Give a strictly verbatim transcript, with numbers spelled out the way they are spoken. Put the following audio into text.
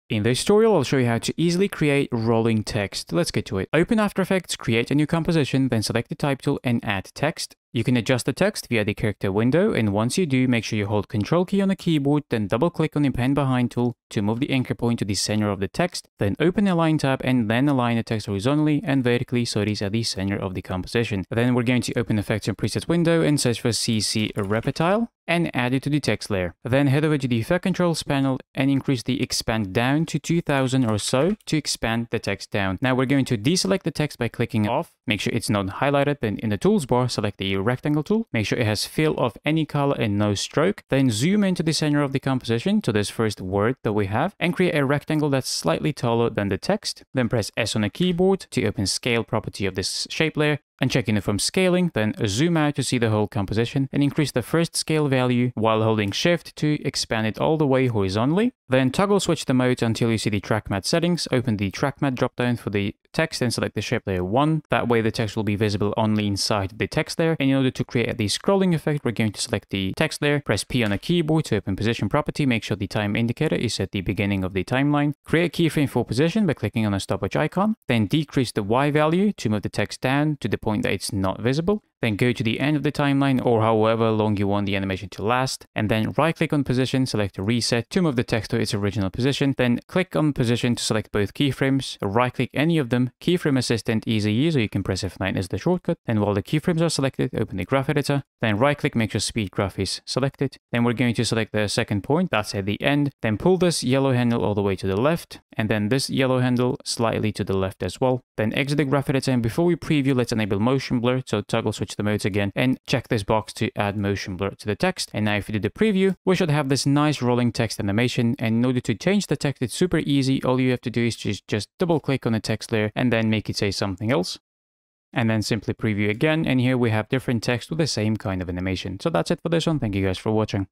In this tutorial, I'll show you how to easily create rolling text. Let's get to it. Open After Effects, create a new composition, then select the type tool and add text. You can adjust the text via the character window, and once you do, make sure you hold Control key on the keyboard, then double click on the pen behind tool to move the anchor point to the center of the text, then open the Align tab and then align the text horizontally and vertically so it is at the center of the composition. Then we're going to open Effects and Presets window and search for C C Reptile and add it to the text layer. Then head over to the Effect Controls panel and increase the expand down to two thousand or so to expand the text down. Now we're going to deselect the text by clicking off. Make sure it's not highlighted. Then in the tools bar, select the rectangle tool. Make sure it has fill of any color and no stroke. Then zoom into the center of the composition to this first word that we have and create a rectangle that's slightly taller than the text. Then press S on the keyboard to open scale property of this shape layer. And check in from scaling, then zoom out to see the whole composition and increase the first scale value while holding shift to expand it all the way horizontally. Then toggle switch the mode until you see the track matte settings. Open the track matte dropdown for the text and select the shape layer one. That way the text will be visible only inside the text layer. And in order to create the scrolling effect, we're going to select the text layer, press P on the keyboard to open position property. Make sure the time indicator is at the beginning of the timeline. Create a keyframe for position by clicking on the stopwatch icon. Then decrease the Y value to move the text down to the point that it's not visible. Then go to the end of the timeline or however long you want the animation to last. And then right click on position, select reset to move the text to its original position. Then click on position to select both keyframes. Right click any of them. Keyframe assistant easy use, or you can press F nine as the shortcut. Then while the keyframes are selected, open the graph editor. Then right click, make sure speed graph is selected. Then we're going to select the second point, that's at the end. Then pull this yellow handle all the way to the left. And then this yellow handle slightly to the left as well. Then exit the graph editor, and before we preview, let's enable motion blur. So toggle switch the modes again and check this box to add motion blur to the text. And now if you do the preview, we should have this nice rolling text animation. And in order to change the text, it's super easy. All you have to do is just, just double click on the text layer and then make it say something else. And then simply preview again. And here we have different text with the same kind of animation. So that's it for this one. Thank you guys for watching.